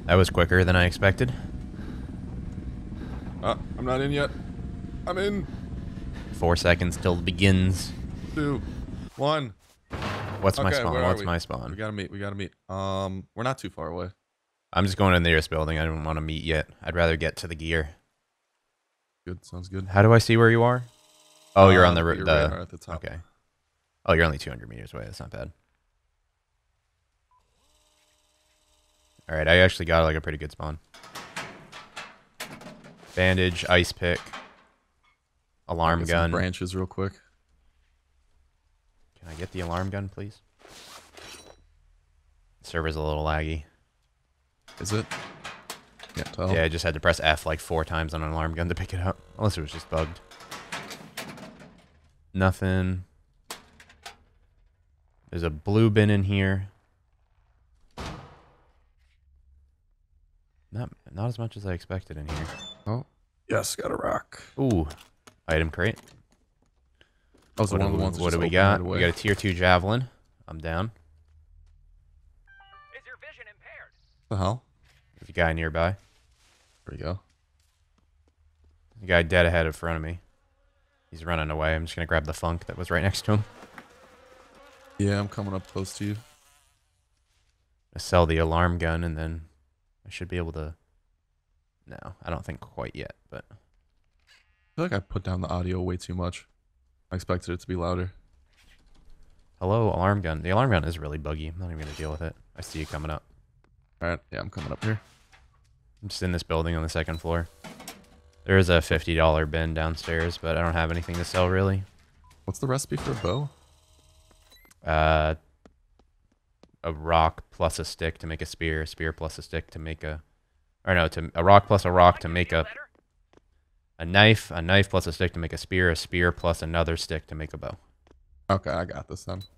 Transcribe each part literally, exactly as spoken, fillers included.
That was quicker than I expected. Uh, I'm not in yet. I'm in. Four seconds till it begins. Two. One. What's my Okay, spawn? where are What's we? my We spawn? gotta meet. We gotta meet. Um, we're not too far away. I'm just going to the nearest building. I don't want to meet yet. I'd rather get to the gear. Good. Sounds good. How do I see where you are? Oh, you're on the... Um, r- your the radar at the top. Okay. Oh, you're only two hundred meters away. That's not bad. Alright, I actually got like a pretty good spawn. Bandage, ice pick, alarm Get some gun. branches real quick. Can I get the alarm gun, please? Server's a little laggy. Is it? Can't tell. Yeah, I just had to press F like four times on an alarm gun to pick it up. Unless it was just bugged. Nothing. There's a blue bin in here. Not, not as much as I expected in here. Oh. Yes, got a rock. Ooh. Item crate. That was What, one do, of the ones that what just do we opened got? right away. We got a tier two javelin. I'm down. Is your vision impaired? What the hell? There's a guy nearby. There we go. The guy dead ahead in front of me. He's running away. I'm just going to grab the funk that was right next to him. Yeah, I'm coming up close to you. I sell the alarm gun and then I should be able to... No, I don't think quite yet, but... I feel like I put down the audio way too much. I expected it to be louder. Hello, alarm gun. The alarm gun is really buggy. I'm not even going to deal with it. I see you coming up. Alright, yeah, I'm coming up here. I'm just in this building on the second floor. There is a fifty dollar bin downstairs, but I don't have anything to sell, really. What's the recipe for a bow? Uh, a rock plus a stick to make a spear. A spear plus a stick to make a... Or no, to, a rock plus a rock to make a... A knife. A knife plus a stick to make a spear. A spear plus another stick to make a bow. Okay, I got this then.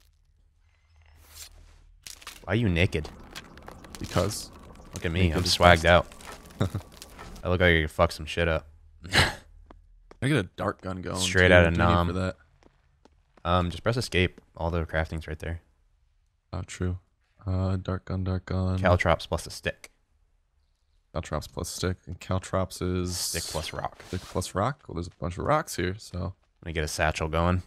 Why are you naked? Because. Look at me. Naked I'm is swagged best. out. I look like I could fuck some shit up. I get a dart gun going. Straight too. outta What do you need Nom. for that? Um, just press escape. All the crafting's right there. Oh, true. Uh, dart gun, dart gun. Caltrops plus a stick. Caltrops plus stick. And Caltrops is... Stick plus rock. Stick plus rock. Well, there's a bunch of rocks here, so... Let me get a satchel going.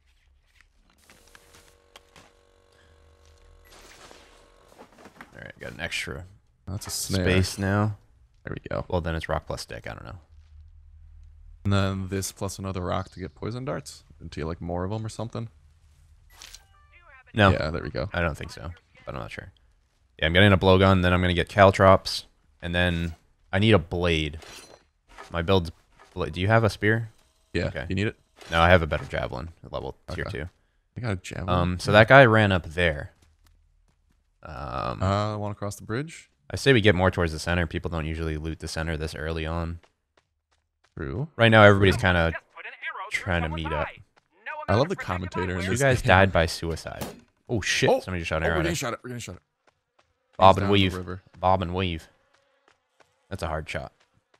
Alright, got an extra That's a snare. space now. There we go. Well, then it's rock plus stick. I don't know. And then this plus another rock to get poison darts? Until you like more of them or something? No. Yeah, there we go. I don't think so, but I'm not sure. Yeah, I'm getting a blowgun, then I'm going to get caltrops, and then I need a blade. My build's... Bla Do you have a spear? Yeah, Okay. you need it? No, I have a better javelin, level tier Okay. two. I got a javelin. Um, so that guy ran up there. Um, Uh, one across the bridge? I say we get more towards the center. People don't usually loot the center this early on. True. Right now, everybody's kind of Just put an arrow through trying to someone's meet up. eye. No I amount love of the protective commentator in eyewear. You this guys game. died by suicide. Oh shit! Oh! Somebody just shot an Oh, arrow we're at getting us. shot at. We're getting shot at. Bob He's and down the weave. river. Bob and weave. That's a hard shot.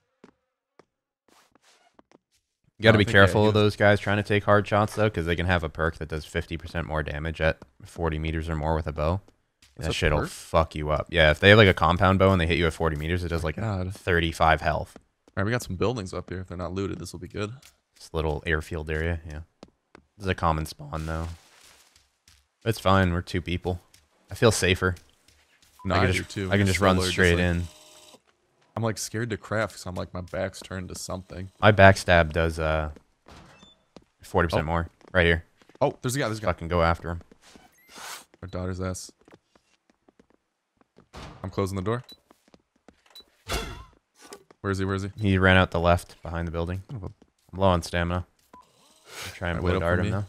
You got to No, I be think, yeah, careful he of was- those guys trying to take hard shots though, because they can have a perk that does fifty percent more damage at forty meters or more with a bow. That's That a shit'll perk? fuck you up. Yeah, if they have like a compound bow and they hit you at forty meters, it does like God. thirty-five health. Alright, we got some buildings up here. If they're not looted, this will be good. This little airfield area, yeah. This is a common spawn though. It's fine. We're two people. I feel safer. No, I I, can do just, too. I can just run Solar, straight like- in. I'm like scared to craft because I'm like my back's turned to something. My backstab does uh forty percent Oh. more. Right here. Oh, there's a guy. There's a guy. Fucking go after him. Our daughter's ass. I'm closing the door. Where is he? Where is he? He ran out the left behind the building. Son of a- I'm low on stamina. I'll try and Alright, wait blue up dart for him me. though.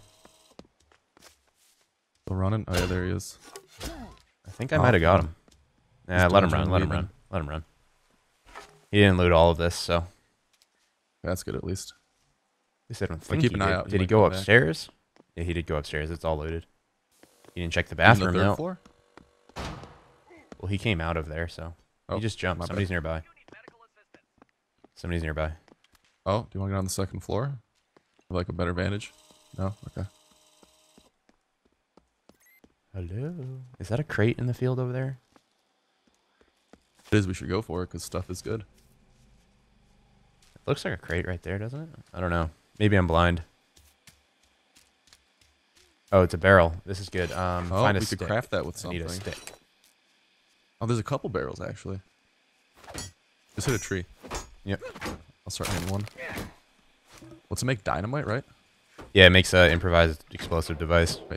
Still running? Oh yeah, there he is. I think I Oh, might have got yeah. him. Yeah, let him doing run. Let him weaving. run. Let him run. He didn't loot all of this, so at That's good at least. least I don't But think keep he an eye did. out, he Did he might go come back. upstairs? Yeah, he did go upstairs. It's all looted. He didn't check the In bathroom the third though. floor? Well, he came out of there, so Oh, he just jumped. my bad. Somebody's nearby. You need medical assistance. Somebody's nearby. Oh, do you want to get on the second floor? Have, like a better vantage? No? Okay. Hello. Is that a crate in the field over there? It is. We should go for it because stuff is good. It looks like a crate right there, doesn't it? I don't know. Maybe I'm blind. Oh, it's a barrel. This is good. Um, Oh, find a we stick. could craft that with I need something. a stick. Oh, there's a couple barrels actually. Just hit a tree. Yep. I'll start hitting one. What's it make? Dynamite, right? Yeah, it makes an improvised explosive device. Right.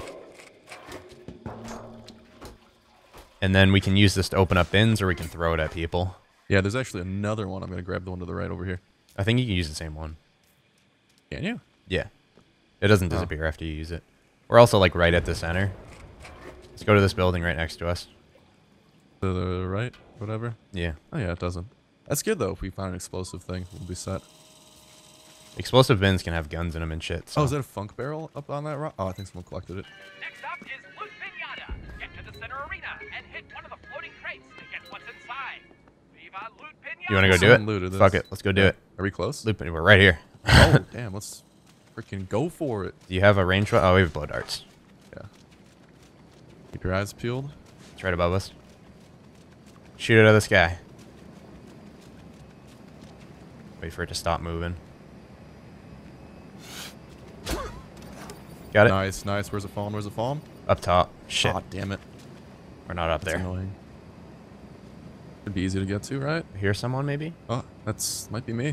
And then we can use this to open up bins, or we can throw it at people. Yeah, there's actually another one. I'm gonna grab the one to the right over here. I think you can use the same one. Can you? Yeah. It doesn't Oh. disappear after you use it. We're also like right at the center. Let's go to this building right next to us. To the right, whatever. Yeah. Oh yeah, it doesn't. That's good though. If we find an explosive thing, we'll be set. Explosive bins can have guns in them and shit. So. Oh, is that a funk barrel up on that rock? Oh, I think someone collected it. Next up is Loot Pinata. Get to the center arena and hit one of the floating crates to get what's inside. Viva Loot Pinata! You want to go do Someone it? looted this. Fuck it. Let's go do Yeah. it. Are we close? Loop it. We're right here. Oh, damn. Let's freaking go for it. Do you have a range? Oh, we have blow darts. Yeah. Keep your eyes peeled. It's right above us. Shoot it out of the sky. Wait for it to stop moving. Got it? Nice, nice. Where's it falling? Where's it falling? Up top. Shit. Oh, damn it. We're not up That's there. annoying. It'd be easy to get to, right? Hear someone maybe? Oh, that's might be me.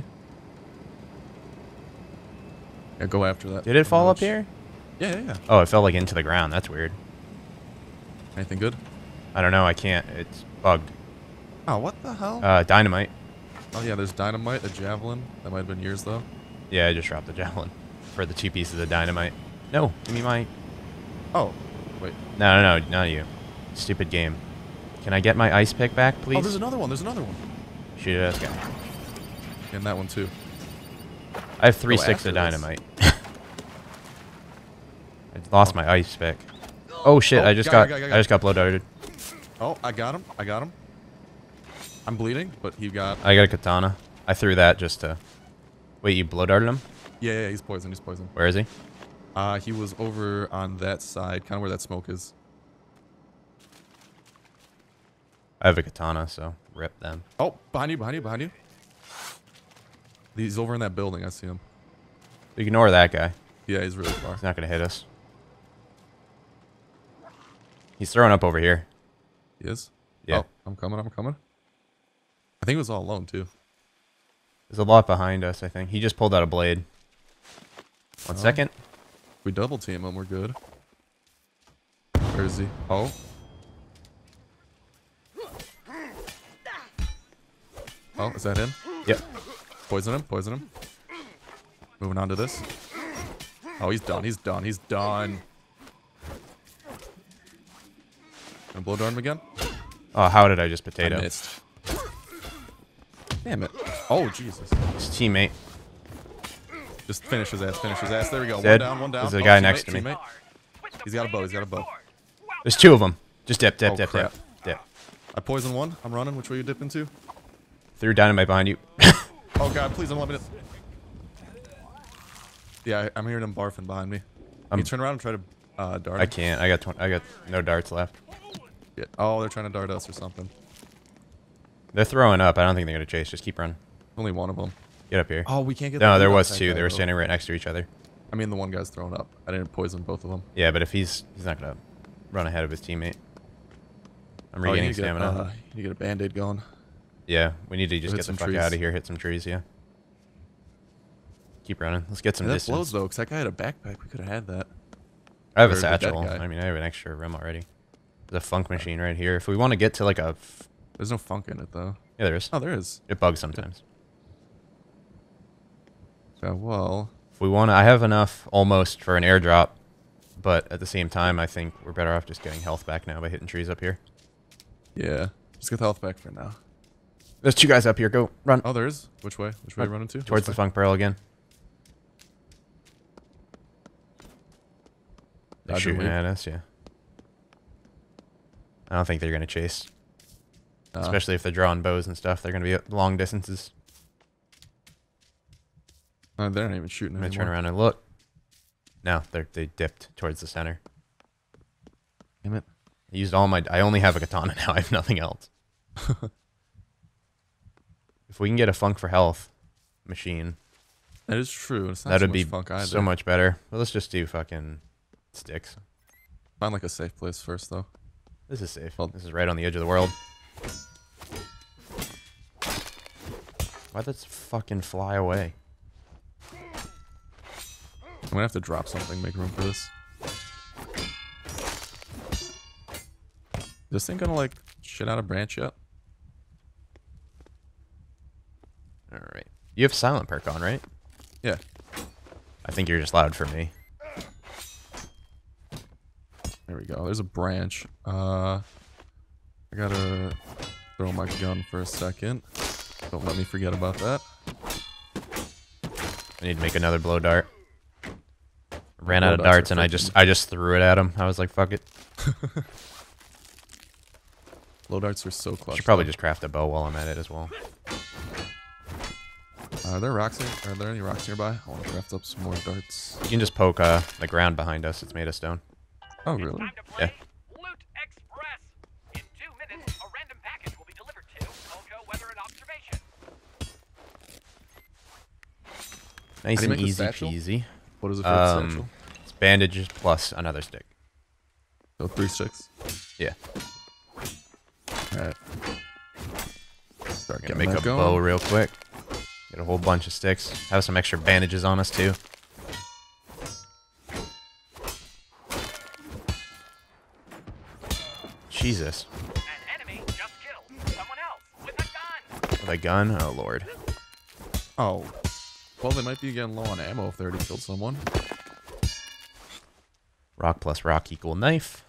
Yeah, go after that. Did it fall up Ouch. here? Yeah, yeah, yeah. Oh, it fell like into the ground. That's weird. Anything good? I don't know. I can't. It's bugged. Oh, what the hell? Uh, dynamite. Oh, yeah, there's dynamite, a javelin. That might have been yours, though. Yeah, I just dropped the javelin for the two pieces of dynamite. No, give me my... Oh, wait. No, no, no, not you. Stupid game. Can I get my ice pick back, please? Oh, there's another one. There's another one. Shoot it at this guy. And that one, too. I have three Go sticks of after this. dynamite. I lost my ice pick. Oh shit! Oh, I just got got, it, got it, got it. I just got blow darted. Oh, I got him. I got him. I'm bleeding, but he got... I got a katana. I threw that just to. Wait, you blow darted him? Yeah, yeah, he's poisoned. He's poisoned. Where is he? Uh, he was over on that side, kind of where that smoke is. I have a katana, so rip them. Oh, behind you, behind you, behind you. He's over in that building. I see him. Ignore that guy. Yeah, he's really far. He's not gonna hit us. He's throwing up over here. He is? Yeah. Oh, I'm coming, I'm coming. I think it was all alone, too. There's a lot behind us. I think he just pulled out a blade. One Oh. second. We double team him, we're good. Where is he? Oh. Oh, is that him? Yep. Poison him, poison him. Moving on to this. Oh, he's done, he's done, he's done. Gonna blow dart him again? Oh, how did I just I potato? missed. Damn it. Oh, Jesus. His teammate. Just finish his ass, finish his ass. There we go. Dead. One down, one down. There's a Oh, guy teammate, next to me. teammate. He's got a bow, he's got a bow. There's two of them. Just dip, dip, Oh, dip, crap. dip, dip. I poisoned one. I'm running. Which way you dip into? Threw dynamite behind you. Oh, God, please don't let me... Yeah, I, I'm hearing him barfing behind me. Um, you turn around and try to uh, dart I him? can't. I got tw I got no darts left. Yeah. Oh, they're trying to dart us or something. They're throwing up. I don't think they're gonna chase. Just keep running. Only one of them. Get up here. Oh, we can't get No, the there loot was off that two. guy, They were though. standing right next to each other. I mean, the one guy's thrown up. I didn't poison both of them. Yeah, but if he's he's not gonna run ahead of his teammate. I'm Oh, you regaining need to get, stamina. uh, you need to get a band-aid going. Yeah, we need to just hit get the some fuck trees. out of here. Hit some trees. Yeah. Keep running. Let's get some Yeah, that distance. blows, though, because that guy had a backpack. We could have had that. I have a Or the dead satchel. guy. I mean, I have an extra rim already. There's a funk machine right here. If we want to get to like a, f There's no funk in it, though. yeah, there is. Oh, there is. It bugs sometimes. Yeah, well... If we want to, I have enough almost for an airdrop, but at the same time, I think we're better off just getting health back now by hitting trees up here. Yeah. Just get the health back for now. There's two guys up here. Go run Oh, there is? Which way? Which way are you Run running to? towards the This way? funk barrel again. They're Dodge and shooting weave. at us. Yeah. I don't think they're gonna chase, Uh, especially if they're drawing bows and stuff. They're gonna be at long distances. uh, they're not even shooting I'm gonna anymore. turn around and look. No, they they dipped towards the center. Damn it. I used all my. I only have a katana now. I have nothing else. If we can get a funk for health machine, That is true. It's not that'd so be much funk either. so much better. Well, let's just do fucking sticks. Find like a safe place first, though. This is safe. Well- This is right on the edge of the world. Why'd this fucking fly away? I'm gonna have to drop something, make room for this. This thing gonna like shit out a branch yet? Alright. You have silent perk on, right? Yeah. I think you're just loud for me. There we go. There's a branch. Uh, I gotta throw my gun for a second. Don't let me forget about that. I need to make another blow dart. Ran Blow out of darts are darts and I just I just threw it at him. I was like, fuck it. Blow darts are so clutch. Should probably though. just craft a bow while I'm at it as well. Uh, are there rocks here? Are there any rocks nearby? I want to craft up some more darts. You can just poke uh, the ground behind us. It's made of stone. Oh, really? Time to play Loot Express. In two minutes, a random package will be delivered to Culco Weather and Observation. Nice do you and make the easy satchel? peasy. What is it for the Um, satchel? it's bandages plus another stick. So three sticks. Yeah. Alright. Start Gonna getting make that a going. bow real quick. Get a whole bunch of sticks. Have some extra bandages on us too. Jesus. An enemy just killed someone else with a gun. With a gun? Oh lord. Oh. Well, they might be getting low on ammo if they already killed someone. Rock plus rock equal knife.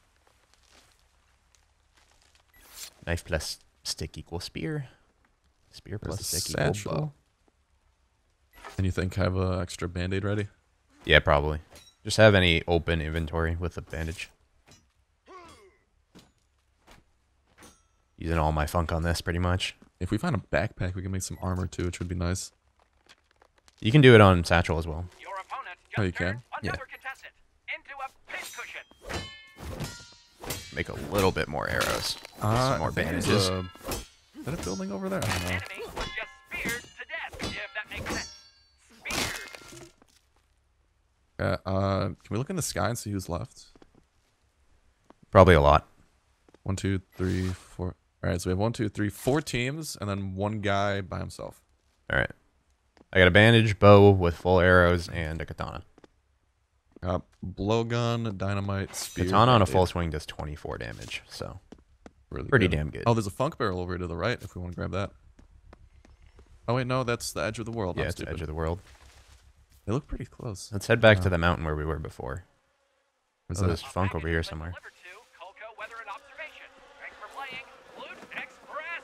Knife plus stick equal spear. Spear There's plus a stick equal satchel. bow. And you think I have an extra band-aid ready? Yeah, probably. Just have any open inventory with a bandage. Using all my funk on this, pretty much. If we find a backpack, we can make some armor too, which would be nice. You can do it on satchel as well. Your opponent just Oh, you turned can? Yeah. another contestant into a pincushion. Make a little bit more arrows. Uh, Some more I think there's bandages. a- Is that a building over there? I don't know. Enemy was just speared to death, if that makes sense. Speared. Yeah, uh, can we look in the sky and see who's left? Probably a lot. One, two, three, four. All right, so we have one, two, three, four teams, and then one guy by himself. All right. I got a bandage, bow with full arrows, and a katana. Uh, blowgun, dynamite, spear. Katana on a band-aid. full swing does twenty-four damage, so Really pretty good. damn good. Oh, there's a funk barrel over to the right if we want to grab that. Oh wait, no, that's the edge of the world. yeah, I'm it's the stupid. edge of the world. They look pretty close. Let's head back Uh, to the mountain where we were before. Where's Oh, that? there's A funk package over here has been somewhere. delivered to Culco Weather and Observation. Thanks for playing Loot Express.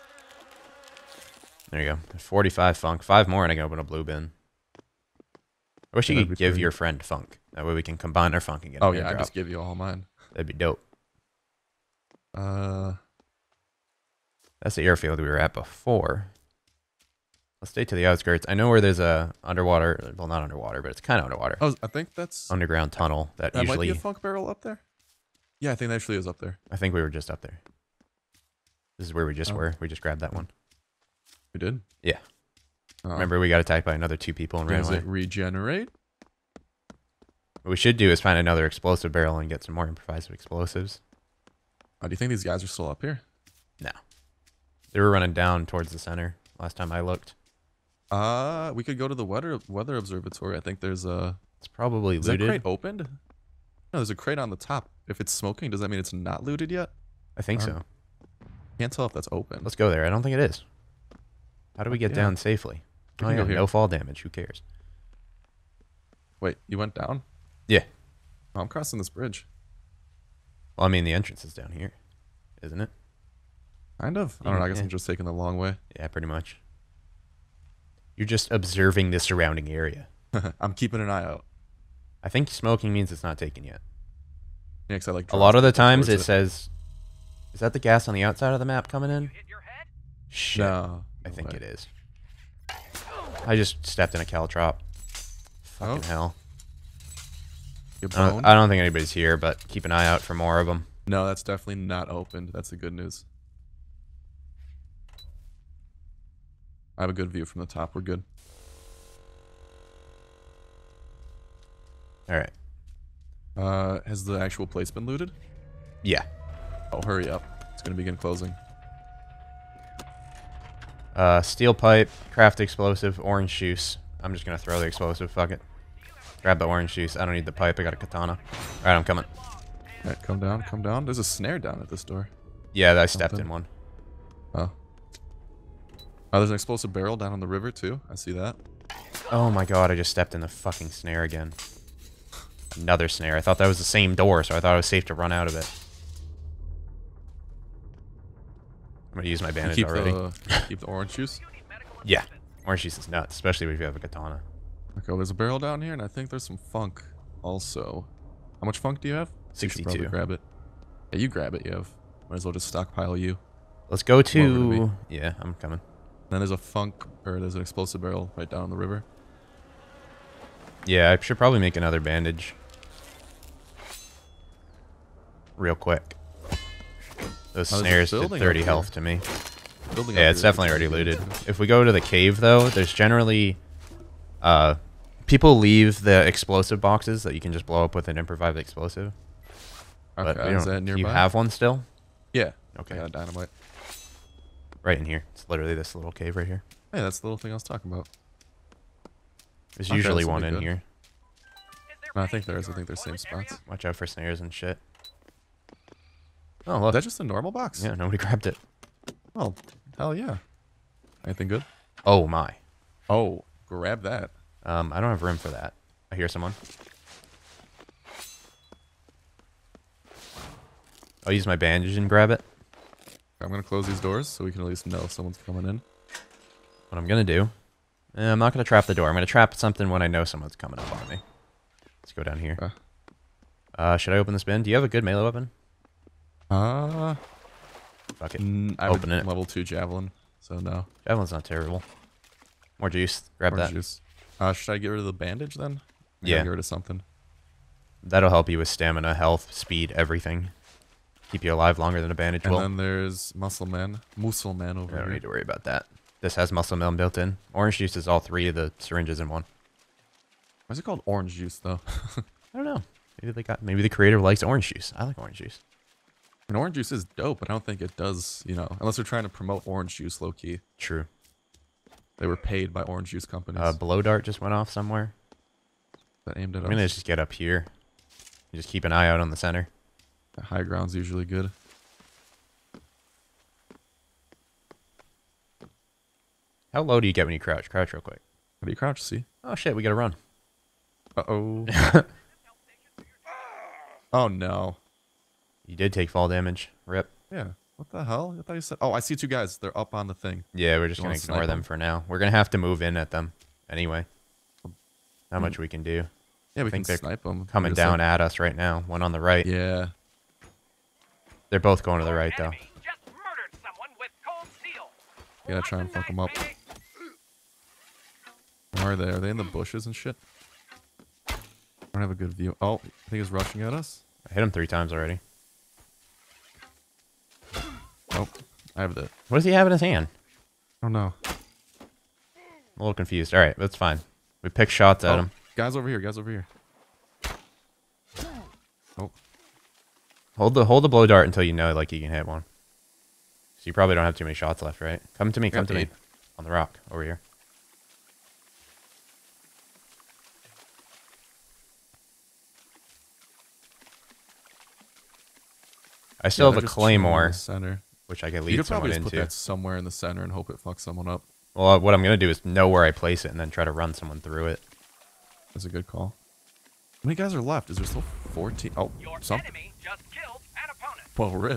There you go. forty-five funk. Five more and I can open a blue bin. I wish you That'd could be give pretty- your friend funk. That way we can combine our funk and get Oh an yeah, I airdrop. just give you all mine. That'd be dope. Uh, That's the airfield we were at before. Let's stay to the outskirts. I know where there's a underwater, well not underwater, but it's kind of underwater. oh, I think that's Underground tunnel that, that might usually, be a funk barrel up there. Yeah, I think that actually is up there. I think we were just up there. This is where we just Oh. were. We just grabbed that one. We did. Yeah. Oh. Remember, we got attacked by another two people and ran Does away. it regenerate? What we should do is find another explosive barrel and get some more improvised explosives. Oh, do you think these guys are still up here? No. They were running down towards the center last time I looked. Uh, we could go to the weather weather observatory. I think there's a. It's probably Is that looted. crate opened? No, there's a crate on the top. If it's smoking, does that mean it's not looted yet? I think Um, so. Can't tell if that's open. Let's go there. I don't think it is. How do we get Yeah. down safely? We Oh can yeah, go here. no fall damage. Who cares? Wait, you went down? Yeah. Oh, I'm crossing this bridge. Well, I mean, the entrance is down here, isn't it? Kind of. I don't know. I guess Yeah. I'm just taking the long way. Yeah, pretty much. You're just observing the surrounding area. I'm keeping an eye out. I think smoking means it's not taken yet. Yeah, 'cause I like A lot of the times towards it says, is that the gas on the outside of the map coming in? You hit your head? Shit. No, I no think way. it is. I just stepped in a caltrop. Fucking Oh. hell. You I don't, boned? I don't think anybody's here, but keep an eye out for more of them. No, that's definitely not opened. That's the good news. I have a good view from the top. We're good. All right. Uh, has the actual place been looted? Yeah. Oh, hurry up. It's going to begin closing. Uh, steel pipe, craft explosive, orange juice. I'm just gonna throw the explosive. Fuck it. Grab the orange juice. I don't need the pipe. I got a katana. All right, I'm coming. All right, come down, come down. There's a snare down at this door. Yeah, I stepped Something. in one. Oh. Oh, there's an explosive barrel down on the river too. I see that. Oh my god, I just stepped in the fucking snare again. Another snare. I thought that was the same door, so I thought it was safe to run out of it. I'm gonna use my You bandage keep already. the keep the orange juice. Yeah, orange juice is nuts, especially if you have a katana. Okay, well, there's a barrel down here, and I think there's some funk also. How much funk do you have? You should probably sixty-two. grab it. Yeah, you grab it. You have. Might as well just stockpile you. Let's go Come over to me. to... Yeah, I'm coming. Then there's a funk, or there's an explosive barrel right down the river. Yeah, I should probably make another bandage. Real quick. Those Oh, there's a snares did building thirty up health here. to me. Building Yeah, up it's here definitely is already good, looted. too. If we go to the cave, though, there's generally... Uh, people leave the explosive boxes that you can just blow up with an improvised explosive. But Okay, we is don't- that do nearby? you have one still? Yeah. Okay. I got dynamite. Right in here. It's literally this little cave right here. Hey, that's the little thing I was talking about. There's Okay, usually this'll one be in good. here. No, I think there is. I think there's same spots. Watch out for snares and shit. Oh, Is look. that just a normal box? Yeah, nobody grabbed it. Oh, hell yeah. Anything good? Oh, my. Oh, grab that. Um, I don't have room for that. I hear someone. I'll use my bandage and grab it. I'm gonna close these doors so we can at least know if someone's coming in. What I'm gonna do... Eh, I'm not gonna trap the door. I'm gonna trap something when I know someone's coming up on me. Let's go down here. Uh. Uh, should I open this bin? Do you have a good melee weapon? Uh, Fuck it. mm, I have Open a it. level two javelin, so no. Javelin's not terrible. More juice. Grab Orange that. juice. Uh, should I get rid of the bandage then? I Yeah. gotta get rid of something. That'll help you with stamina, health, speed, everything. Keep you alive longer than a bandage And will. then there's Muscle Man. Muscle Man I over don't here. need to worry about that. This has muscle milk built in. Orange juice is all three of the syringes in one. Why is it called orange juice though? I don't know. Maybe they got. Maybe the creator likes orange juice. I like orange juice. And orange juice is dope, but I don't think it does, you know, unless they're trying to promote orange juice low key. True. They were paid by orange juice companies Uh, blow dart just went off somewhere. that aimed at I'm gonna us. just get up here. You just keep an eye out on the center. The high ground's usually good. How low do you get when you crouch? Crouch real quick. How do you crouch? See? Oh shit, we gotta run. Uh oh. Oh no. You did take fall damage. Rip. Yeah. What the hell? I thought you said. Oh, I see two guys. They're up on the thing. Yeah, we're just You gonna wanna ignore snipe them them? for now. We're gonna have to move in at them anyway. Not Hmm. much we can do. Yeah, we think can they're snipe them. Coming down at us right now. One on the right. Yeah. They're both going to the right though. Enemy just murdered someone with cold steel. Gotta try and fuck them up. Where are they? Are they in the bushes and shit? I don't have a good view. Oh, I think he's rushing at us. I hit him three times already. Nope. I have the. I What does he have in his hand? don't know. I'm a little confused. All right, that's fine. We pick shots at Oh, him. guys over here. Guys over here. Oh, Hold the hold the blow dart until you know like you can hit one. So you probably don't have too many shots left, right? Come to me. Come got to me. eight. On the rock over here. I still yeah, have they're a just chilling in the claymore, center. which I could You lead could someone probably just put into. that somewhere in the center and hope it fucks someone up. Well, uh, what I'm gonna do is know where I place it and then try to run someone through it. That's a good call. How many guys are left? Is there still fourteen? Oh, Your some. enemy just killed an opponent. Well, rip.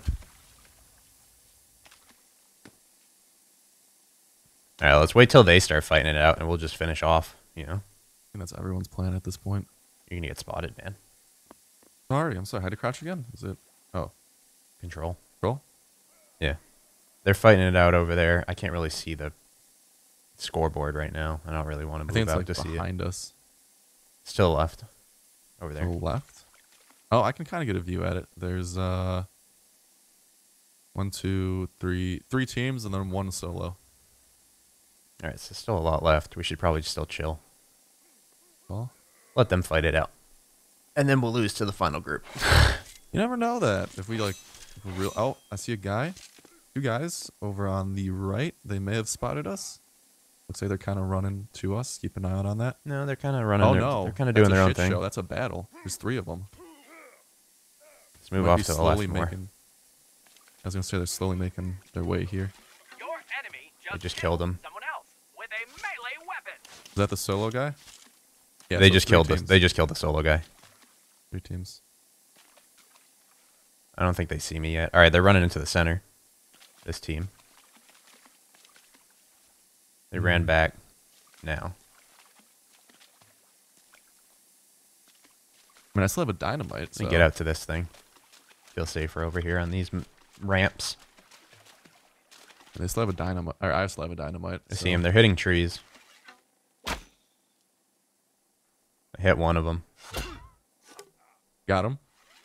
All right, let's wait till they start fighting it out, and we'll just finish off. You know, I think that's everyone's plan at this point. you're gonna get spotted, man. Sorry, I'm sorry. I had to crouch again. Is it? Oh, Control. roll. Yeah, they're fighting it out over there. I can't really see the scoreboard right now. I don't really want to I move think it's out like to see it. behind us. Still left. Over To there. the left. Oh, I can kind of get a view at it. There's uh, one, two, three, three teams, and then one solo. Alright, so still a lot left. We should probably just still chill. Well, Let them fight it out. And then we'll lose to the final group. you never know that. If we like, if we're real. Oh, I see a guy. Two guys over on the right. They may have spotted us. Looks like they're kind of running to us. Keep an eye out on that. No, they're kind of running. Oh their, no, They're kind of That's doing a their own shit thing. Show. That's a battle. There's three of them. Let's move Might off be to the left slowly more. making. I was gonna say they're slowly making their way here. Your enemy just, They just killed him. someone else with a melee weapon. Is that the solo guy? Yeah. they so just three killed the. teams. They just killed the solo guy. Three teams. I don't think they see me yet. All right, they're running into the center. This team. They ran back. Now. I mean, I still have a dynamite. Let So. me get out to this thing. Feel safer over here on these m ramps. They still have a dynamite. Or I still have a dynamite. I so. see them. They're hitting trees. I hit one of them. Got him.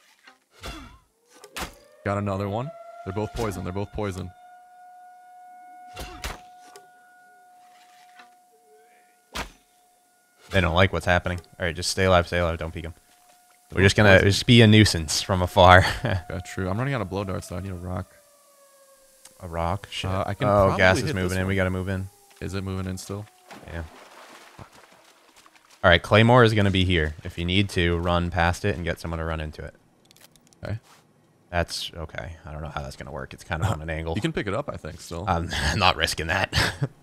Got another one. They're both poison. They're both poison. They don't like what's happening. All right, just stay alive, stay alive. Don't peek them. They're We're just both gonna poison. just be a nuisance from afar. Yeah, true. I'm running out of blow darts, so I need a rock. A rock? Shit. Uh, I can oh, probably gas is hit moving this in. We one. gotta move in. Is it moving in still? Yeah. All right, Claymore is gonna be here. If you need to, run past it and get someone to run into it. Okay. That's okay. I don't know how that's gonna work. It's kind of on an angle. You can pick it up, I think, still. I'm not risking that.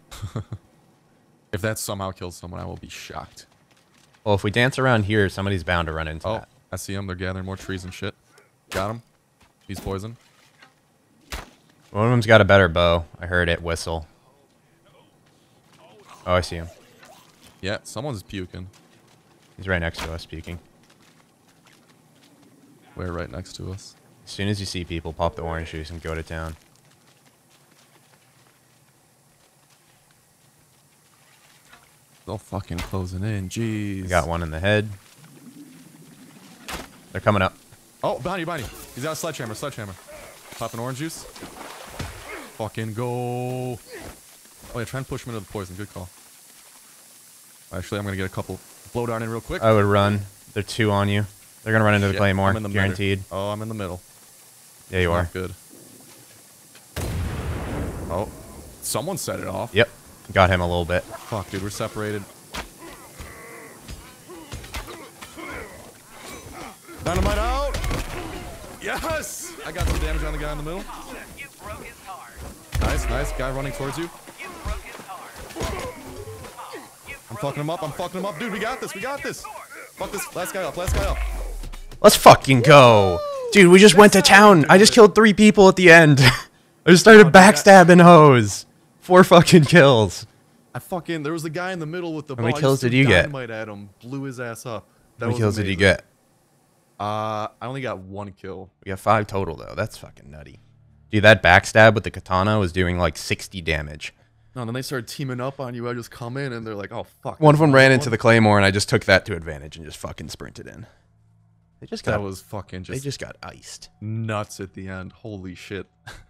If that somehow kills someone, I will be shocked. Well, if we dance around here, somebody's bound to run into Oh, that. I see them. They're gathering more trees and shit. Got him. He's poison. One of them's got a better bow. I heard it whistle. Oh, I see him. Yeah, someone's puking. He's right next to us, speaking. We're right next to us. As soon as you see people, pop the orange juice and go to town. They're fucking closing in. Jeez. I got one in the head. They're coming up. Oh, behind you, behind you. He's got a sledgehammer, sledgehammer. Popping orange juice. Fucking go. Oh, yeah, try and push him into the poison. Good call. Actually, I'm going to get a couple blow dart in real quick. I would run. They're two on you. They're going to run into the Shit, Claymore. I'm in the Guaranteed. Middle. Oh, I'm in the middle. Yeah, you Not are. good. Oh, someone set it off. Yep. Got him a little bit. Fuck, dude, we're separated. Dynamite out! Yes! I got some damage on the guy in the middle. You broke his heart. Nice, nice. Guy running towards you. You broke his heart. You I'm broke fucking him his up. I'm heart. fucking him up. Dude, we got this. We got this. Fuck this. Last guy up. Last guy up. Let's fucking go. Dude, we just went to town. I just killed three people at the end. I just started Oh, dude, I- backstabbing hoes. Four fucking kills. I fucking... There was a guy in the middle with the How many ball. I kills just threw did you get? Dynamite at him. Blew his ass up. That How many was kills did you amazing. get? Uh, I only got one kill. We got five total, though. That's fucking nutty. Dude, that backstab with the katana was doing like sixty damage. No, and then they started teaming up on you. I just come in and they're like, oh, fuck. One of them there's ran one. into the Claymore, and I just took that to advantage and just fucking sprinted in. They just got, That was fucking they just just got iced. nuts at the end. Holy shit.